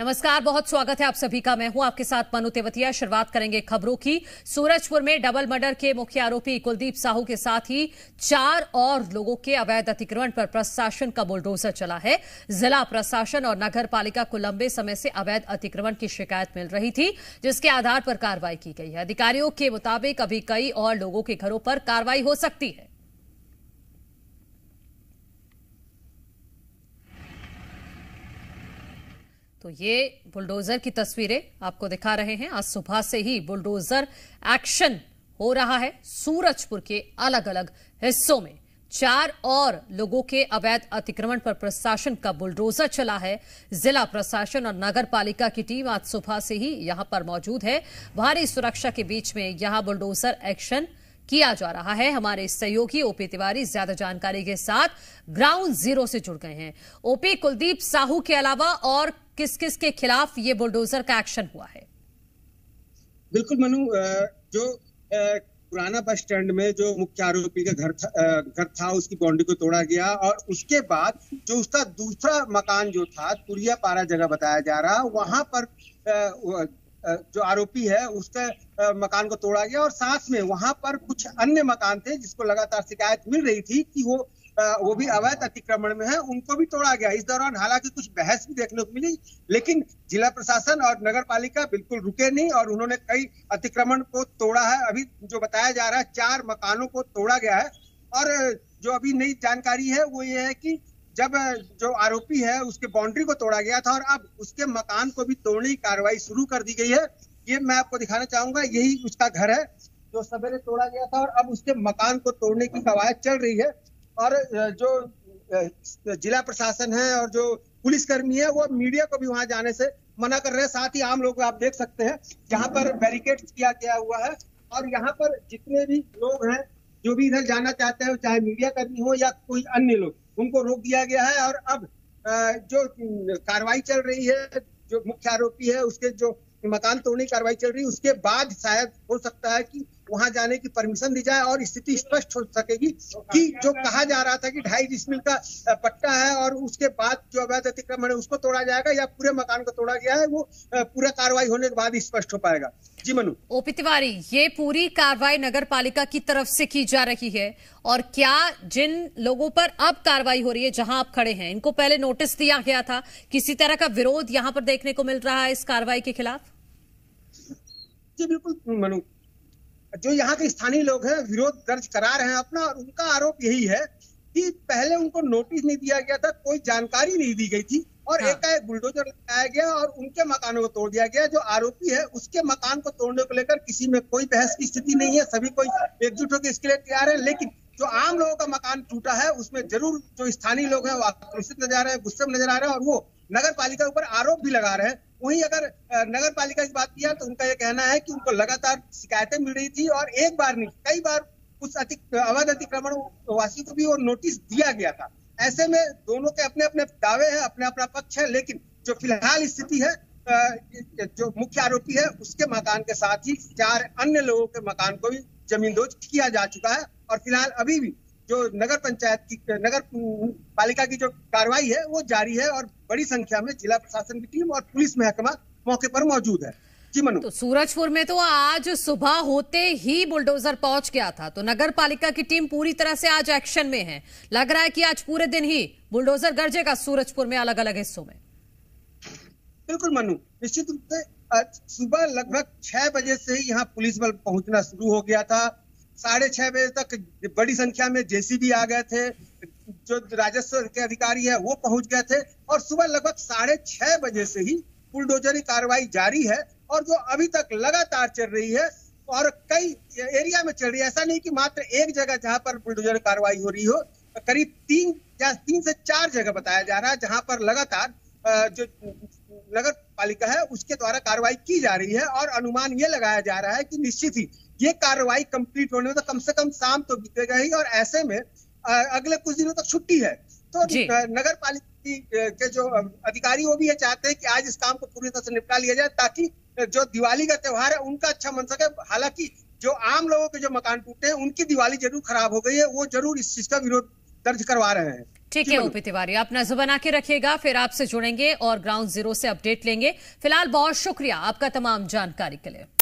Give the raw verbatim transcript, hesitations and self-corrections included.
नमस्कार, बहुत स्वागत है आप सभी का। मैं हूं आपके साथ मनु तेवतिया। शुरुआत करेंगे खबरों की। सूरजपुर में डबल मर्डर के मुख्य आरोपी कुलदीप साहू के साथ ही चार और लोगों के अवैध अतिक्रमण पर प्रशासन का बुलडोजर चला है। जिला प्रशासन और नगर पालिका को लंबे समय से अवैध अतिक्रमण की शिकायत मिल रही थी, जिसके आधार पर कार्रवाई की गई है। अधिकारियों के मुताबिक अभी कई और लोगों के घरों पर कार्रवाई हो सकती है। तो ये बुलडोजर की तस्वीरें आपको दिखा रहे हैं। आज सुबह से ही बुलडोजर एक्शन हो रहा है। सूरजपुर के अलग अलग हिस्सों में चार और लोगों के अवैध अतिक्रमण पर प्रशासन का बुलडोजर चला है। जिला प्रशासन और नगर पालिका की टीम आज सुबह से ही यहां पर मौजूद है। भारी सुरक्षा के बीच में यहां बुलडोजर एक्शन किया जा रहा है। हमारे सहयोगी ओपी तिवारी ज्यादा जानकारी के साथ ग्राउंड जीरो से जुड़ गए हैं। ओपी, कुलदीप साहू के अलावा और किस किस के खिलाफ ये बुलडोजर का एक्शन हुआ है? बिल्कुल मनु, जो पुराना बस स्टैंड में जो मुख्य आरोपी का घर था, घर था उसकी बाउंड्री को तोड़ा गया और उसके बाद जो उसका दूसरा मकान जो था, तुरिया पारा जगह बताया जा रहा, वहां पर जो आरोपी है उसका मकान को तोड़ा गया और साथ में वहां पर कुछ अन्य मकान थे जिसको लगातार शिकायत मिल रही थी कि वो वो भी अवैध अतिक्रमण में है, उनको भी तोड़ा गया। इस दौरान हालांकि कुछ बहस भी देखने को मिली, लेकिन जिला प्रशासन और नगर पालिका बिल्कुल रुके नहीं और उन्होंने कई अतिक्रमण को तोड़ा है। अभी जो बताया जा रहा है, चार मकानों को तोड़ा गया है और जो अभी नई जानकारी है वो ये है कि जब जो आरोपी है उसके बाउंड्री को तोड़ा गया था और अब उसके मकान को भी तोड़ने की कार्रवाई शुरू कर दी गई है। ये मैं आपको दिखाना चाहूंगा, यही उसका घर है जो सवेरे तोड़ा गया था और अब उसके मकान को तोड़ने की कवायद चल रही है। और जो जिला प्रशासन है और जो पुलिसकर्मी है वो मीडिया को भी वहां जाने से मना कर रहे हैं। साथ ही आम लोग आप देख सकते हैं यहाँ पर बैरिकेड किया गया हुआ है और यहाँ पर जितने भी लोग हैं जो भी इधर जाना चाहते हैं, चाहे मीडिया कर्मी हो या कोई अन्य लोग, उनको रोक दिया गया है। और अब जो कार्रवाई चल रही है, जो मुख्य आरोपी है उसके जो मकान तोड़ने की कार्रवाई चल रही है, उसके बाद शायद हो सकता है कि वहां जाने की परमिशन दी जाए और स्थिति स्पष्ट हो सकेगी कि जो कहा जा रहा था कि ढाई डिसमिल का पट्टा है और उसके बाद जो अवैध अतिक्रमण है उसको तोड़ा जाएगा या पूरे मकान को तोड़ा गया है, वो पूरा कार्रवाई होने के बाद ही स्पष्ट हो पाएगा। जी मनु। ओपी तिवारी, ये पूरी कार्रवाई नगर पालिका की तरफ से की जा रही है और क्या जिन लोगों पर अब कार्रवाई हो रही है, जहां आप खड़े हैं, इनको पहले नोटिस दिया गया था? किसी तरह का विरोध यहां पर देखने को मिल रहा है इस कार्रवाई के खिलाफ? जी बिल्कुल मनु, जो यहाँ के स्थानीय लोग हैं विरोध दर्ज करा रहे हैं अपना और उनका आरोप यही है कि पहले उनको नोटिस नहीं दिया गया था, कोई जानकारी नहीं दी गई थी और हाँ। एकाएक बुलडोजर लगाया गया और उनके मकानों को तोड़ दिया गया। जो आरोपी है उसके मकान को तोड़ने को लेकर किसी में कोई बहस की स्थिति नहीं है, सभी कोई एकजुट होकर इसके लिए तैयार है। लेकिन जो आम लोगों का मकान टूटा है उसमें जरूर जो स्थानीय लोग हैं वो आक्रोशित नजर आ रहे हैं, गुस्से में नजर आ रहे हैं और वो नगर पालिका के ऊपर आरोप भी लगा रहे हैं। वहीं अगर नगर पालिका की बात किया तो उनका यह कहना है कि उनको लगातार शिकायतें मिल रही थी और एक बार नहीं कई बार उस अतिक अवैध अतिक्रमण वासी को भी वो नोटिस दिया गया था। ऐसे में दोनों के अपने अपने दावे हैं, अपना अपना पक्ष है, लेकिन जो फिलहाल स्थिति है, जो मुख्य आरोपी है उसके मकान के साथ ही चार अन्य लोगों के मकान को भी जमींदोज किया जा चुका है और फिलहाल अभी भी जो नगर पंचायत की नगर पालिका की जो कार्रवाई है वो जारी है और बड़ी संख्या में जिला प्रशासन की टीम और पुलिस महकमा मौके पर मौजूद है। जी मनु। तो सूरजपुर में तो आज सुबह होते ही बुलडोजर पहुंच गया था, तो नगर पालिका की टीम पूरी तरह से आज एक्शन में है। लग रहा है कि आज पूरे दिन ही बुलडोजर गरजेगा सूरजपुर में अलग अलग हिस्सों में। बिल्कुल मनु, निश्चित रूप से सुबह लगभग छह बजे से ही यहाँ पुलिस बल पहुंचना शुरू हो गया था। साढ़े छह बजे तक बड़ी संख्या में जेसीबी आ गए थे, जो राजस्व के अधिकारी है वो पहुंच गए थे और सुबह लगभग साढ़े छह बजे से ही बुलडोजर की कार्रवाई जारी है और जो अभी तक लगातार चल रही है और कई एरिया में चल रही है। ऐसा नहीं कि मात्र एक जगह जहां पर बुलडोजर कार्रवाई हो रही हो, करीब तीन या तीन से चार जगह बताया जा रहा है जहां पर लगातार जो नगर पालिका है उसके द्वारा कार्रवाई की जा रही है और अनुमान ये लगाया जा रहा है कि निश्चित ही ये कार्रवाई कंप्लीट होने में तो कम से कम शाम तो बीतेगा ही और ऐसे में अगले कुछ दिनों तक छुट्टी है। तो नगर पालिका के जो अधिकारी वो भी ये चाहते हैं कि आज इस काम को पूरी तरह से निपटा लिया जाए ताकि जो दिवाली का त्योहार है उनका अच्छा मन सके। हालांकि जो आम लोगों के जो मकान टूटे हैं उनकी दिवाली जरूर खराब हो गई है, वो जरूर इस चीज का विरोध दर्ज करवा रहे हैं। ठीक है ओपी तिवारी, आप नजर बना के रखिएगा, फिर आपसे जुड़ेंगे और ग्राउंड जीरो से अपडेट लेंगे। फिलहाल बहुत शुक्रिया आपका तमाम जानकारी के लिए।